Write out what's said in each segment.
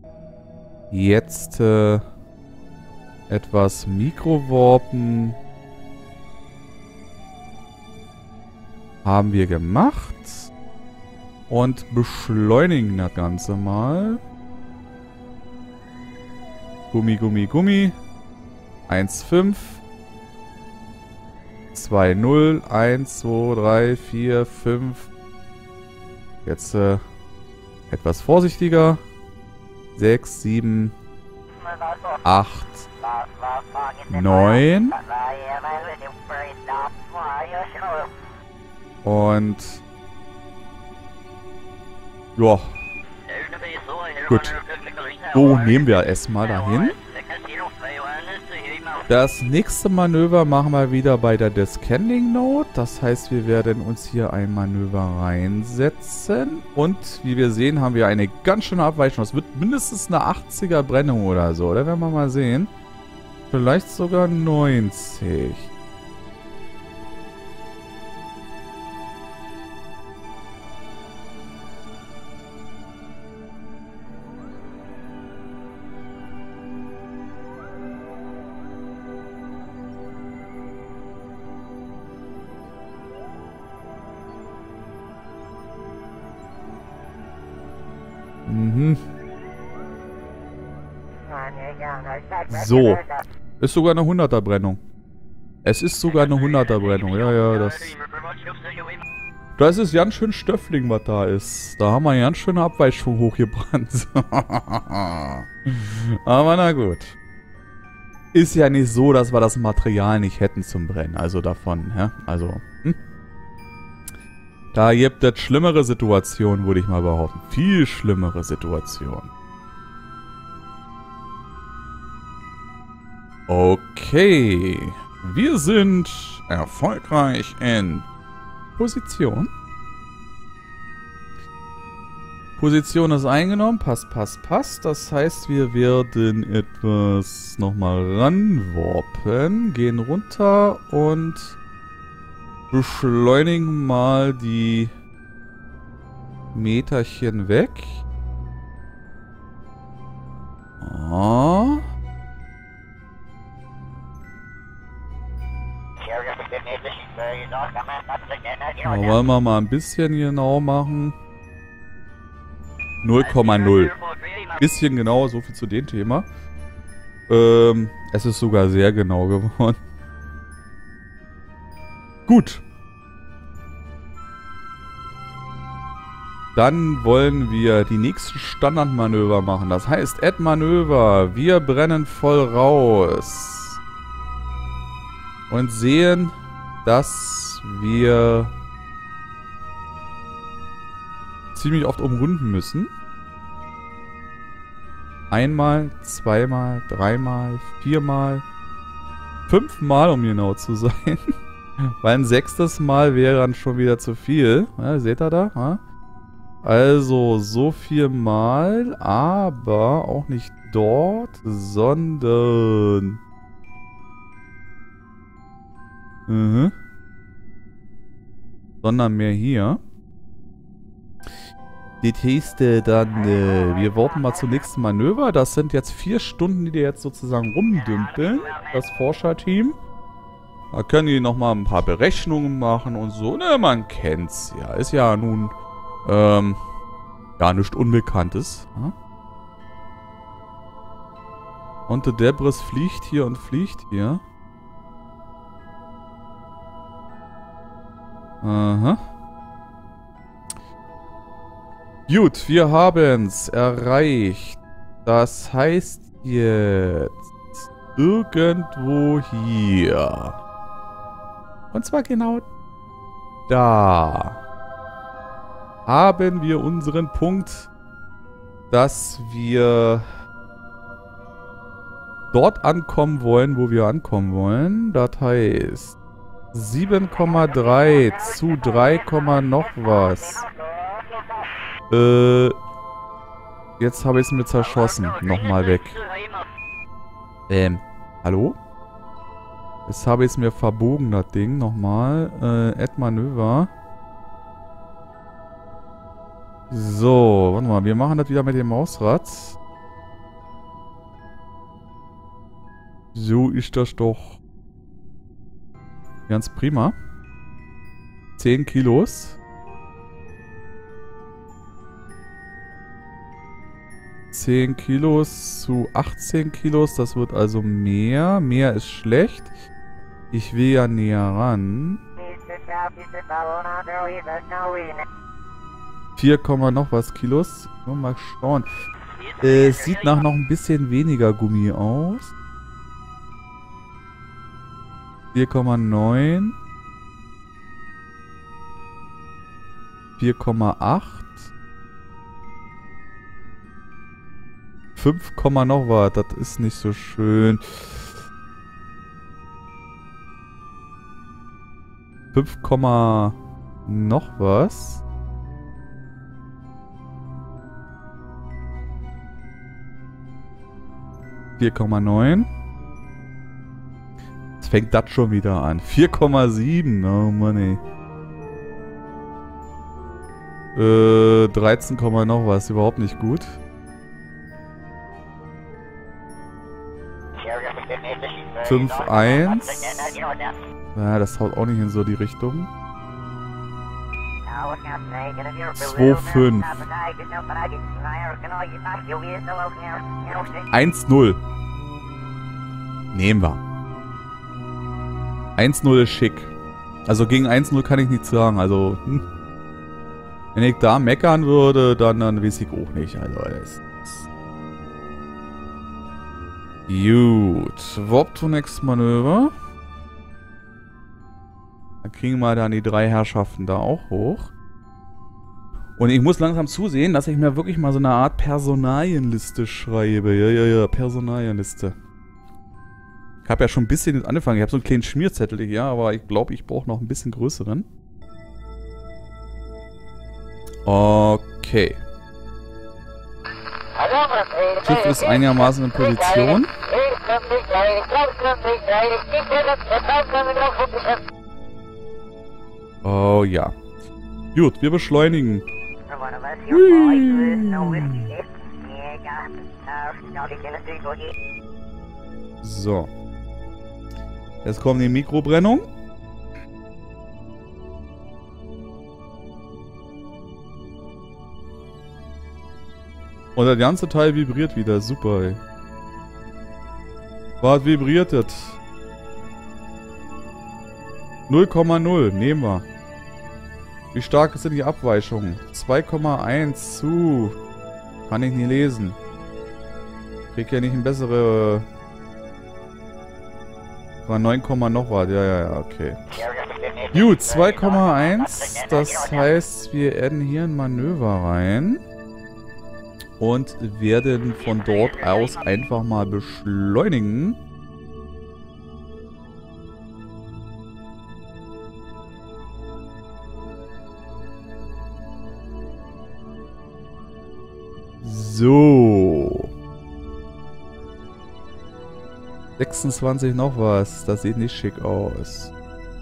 Jetzt etwas Mikrowarpen. Haben wir gemacht. Und beschleunigen das Ganze mal. Gummi, Gummi, Gummi. 1,5. 2,0. 1, 2, 3, 4, 5. Jetzt etwas vorsichtiger. 6, 7, 8, 9. Und ja. Gut. So, nehmen wir erstmal dahin. Das nächste Manöver machen wir wieder bei der Descending Node. Das heißt, wir werden uns hier ein Manöver reinsetzen. Und wie wir sehen, haben wir eine ganz schöne Abweichung. Das wird mindestens eine 80er Brennung oder so. Oder werden wir mal sehen. Vielleicht sogar 90. So. Ist sogar eine 100er Brennung. Es ist sogar eine 100er Brennung. Ja, ja, das... Das ist ganz schön Stöffling, was da ist. Da haben wir eine ganz schöne Abweichung hochgebrannt. Aber na gut. Ist ja nicht so, dass wir das Material nicht hätten zum Brennen. Also davon, ja. Also, Da gibt es schlimmere Situationen, würde ich mal behaupten. Viel schlimmere Situationen. Okay. Wir sind erfolgreich in Position. Position ist eingenommen. Passt, passt, passt. Das heißt, wir werden etwas nochmal ranwarpen. Gehen runter und beschleunigen mal die Meterchen weg. Oh. Ja, wollen wir mal ein bisschen genau machen. 0,0. Bisschen genau, so viel zu dem Thema. Es ist sogar sehr genau geworden. Gut. Dann wollen wir die nächsten Standardmanöver machen. Das heißt, Add-Manöver. Wir brennen voll raus. Und sehen, dass wir ziemlich oft umrunden müssen. Einmal, zweimal, dreimal, viermal, 5-mal, um genau zu sein. Weil ein 6. Mal wäre dann schon wieder zu viel. Ja, seht ihr da? Ja? Also so 4-mal, aber auch nicht dort, sondern... Sondern mehr hier. Die nächste dann, wir warten mal zum nächsten Manöver. Das sind jetzt 4 Stunden, die jetzt sozusagen rumdümpeln. Das Forscherteam. Da können die nochmal ein paar Berechnungen machen und so. Ne, man kennt's ja. Ist ja nun, ja, nichts Unbekanntes. Ja? Und der Debris fliegt hier und fliegt hier. Aha. Gut, wir haben's erreicht. Das heißt jetzt irgendwo hier. Und zwar genau da. Haben wir unseren Punkt, dass wir dort ankommen wollen, wo wir ankommen wollen. Das heißt 7,3 zu 3, noch was. Jetzt habe ich es mir zerschossen. Nochmal weg. Hallo? Jetzt habe ich es mir verbogen, das Ding. Nochmal. Add Manöver. So, warte mal. Wir machen das wieder mit dem Mausrad. So ist das doch. Ganz prima. 10 Kilos. 10 Kilos zu 18 Kilos. Das wird also mehr. Mehr ist schlecht. Ich will ja näher ran. 4, noch was Kilos. Mal schauen. Es sieht nach noch ein bisschen weniger Gummi aus. 4,9. 4,8. 5, noch was. Das ist nicht so schön. 5, noch was. $4,9. Jetzt fängt das schon wieder an. 4,7. Oh Mann, ey. 13, noch was. Überhaupt nicht gut. 5,1. Ja, das haut auch nicht in so die Richtung. 2,5. 1,0. Nehmen wir. 1,0 ist schick. Also gegen 1,0 kann ich nichts sagen. Also, wenn ich da meckern würde, dann weiß ich auch nicht. Also, das gut. Warp to next Manöver. Dann kriegen wir dann die 3 Herrschaften da auch hoch. Und ich muss langsam zusehen, dass ich mir wirklich mal so eine Art Personalienliste schreibe. Ja, Personalienliste. Ich habe ja schon ein bisschen angefangen. Ich habe so einen kleinen Schmierzettel hier, aber ich glaube, ich brauche noch ein bisschen größeren. Okay. Schiff ist einigermaßen in Position. Oh ja. Gut, wir beschleunigen. So. Jetzt kommt die Mikrobrennung. Und das ganze Teil vibriert wieder. Super, ey. Was vibriert das? 0,0. Nehmen wir. Wie stark ist denn die Abweichung? 2,1 zu. Kann ich nie lesen. Krieg ja nicht ein bessere... War 9, noch was. Ja, okay. Gut, 2,1. Das heißt, wir adden hier ein Manöver rein. Und werden von dort aus einfach mal beschleunigen. So. 26 noch was. Das sieht nicht schick aus.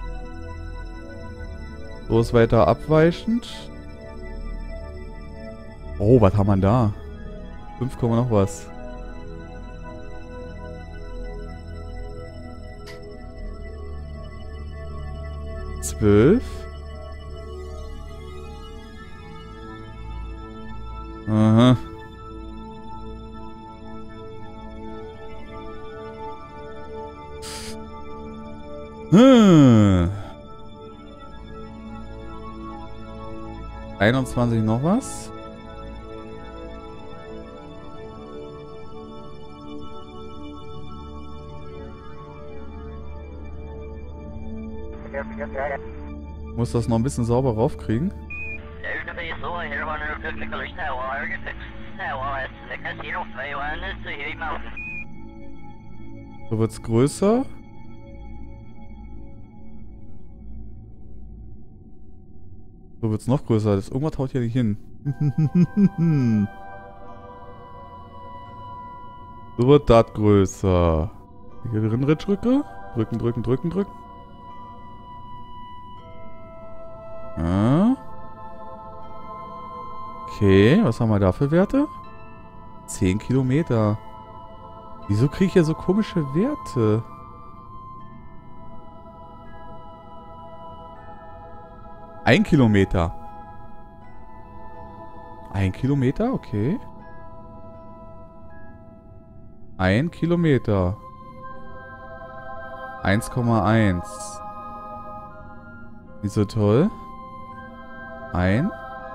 So ist weiter abweichend. Oh, was haben wir da? 5, noch was. $12. Aha. Hm. 21 noch was. Muss das noch ein bisschen sauber raufkriegen. So wird's größer. So wird's noch größer. Das irgendwas haut hier nicht hin. So wird das größer. Hier drin drücke. Drücken. Ah. Okay, was haben wir da für Werte? 10 Kilometer. Wieso kriege ich hier so komische Werte? Ein Kilometer. 1 Kilometer, okay. 1 Kilometer. 1,1. Nicht so toll. Ein.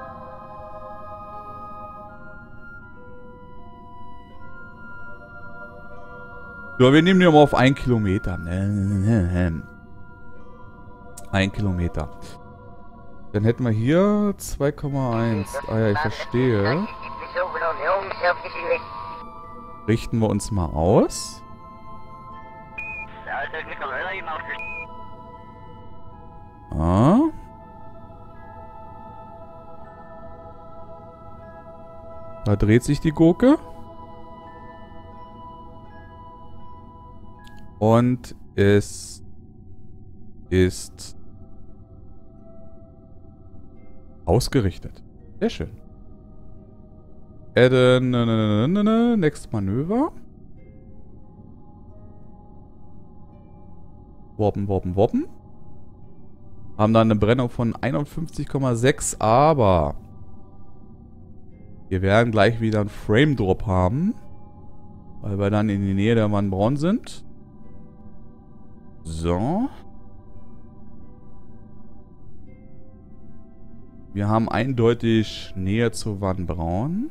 Ja, wir nehmen den mal auf 1 Kilometer. 1 Kilometer. Dann hätten wir hier 2,1. Ah ja, ich verstehe. Richten wir uns mal aus. Ah. Da dreht sich die Gurke. Und es ist ausgerichtet. Sehr schön. Adden, next Manöver. Woppen, woppen, woppen. Haben dann eine Brennung von 51,6, aber wir werden gleich wieder einen Frame Drop haben, weil wir dann in die Nähe der Van Braun sind. So. Wir haben eindeutig Nähe zu Van Braun.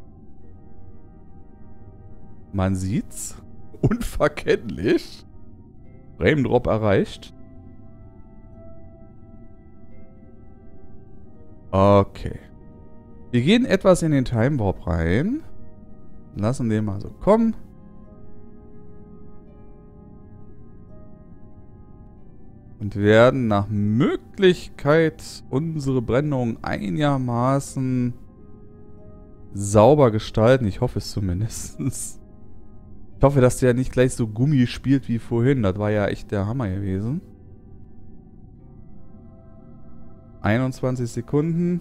Man sieht's. Unverkennlich. Frame Drop erreicht. Okay. Wir gehen etwas in den Time Warp rein. Lassen den mal so kommen. Und werden nach Möglichkeit unsere Brennung einigermaßen sauber gestalten. Ich hoffe es zumindest. Ich hoffe, dass der nicht gleich so Gummi spielt wie vorhin. Das war ja echt der Hammer gewesen. 21 Sekunden.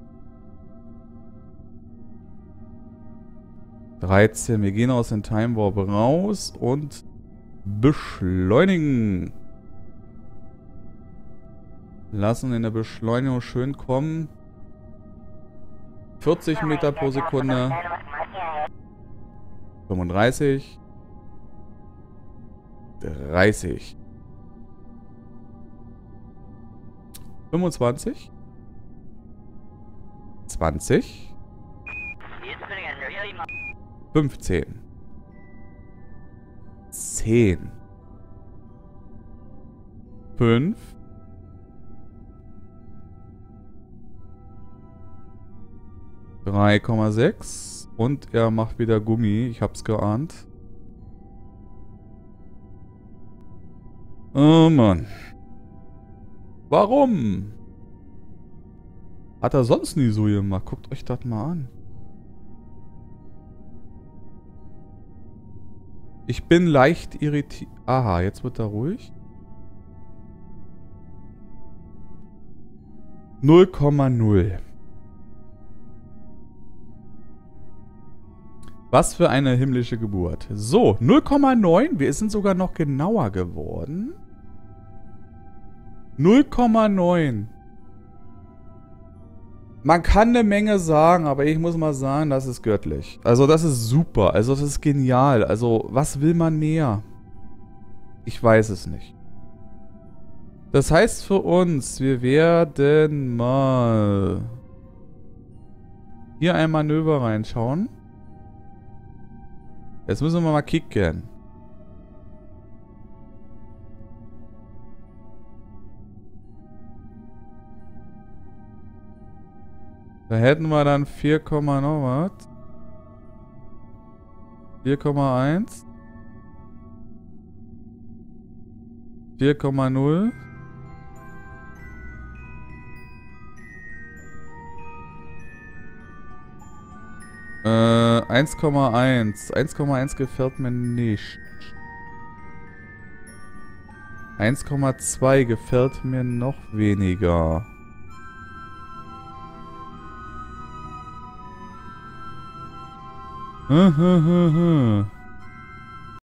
13. Wir gehen aus dem Time Warp raus und beschleunigen. Lassen in der Beschleunigung schön kommen. 40 Meter pro Sekunde. 35. 30. 25. 20. 15. 10. 5. 3,6 und er macht wieder Gummi. Ich hab's geahnt. Oh Mann. Warum? Hat er sonst nie so gemacht? Guckt euch das mal an. Ich bin leicht irritiert. Aha, jetzt wird er ruhig. 0,0. Was für eine himmlische Geburt. So, 0,9. Wir sind sogar noch genauer geworden. 0,9. Man kann eine Menge sagen, aber ich muss mal sagen, das ist göttlich. Also das ist super. Also das ist genial. Also was will man mehr? Ich weiß es nicht. Das heißt für uns, wir werden mal hier ein Manöver reinschauen. Jetzt müssen wir mal kicken. Da hätten wir dann 4, noch was. 4,1. 4,0. Äh, 1,1. 1,1 gefällt mir nicht. 1,2 gefällt mir noch weniger.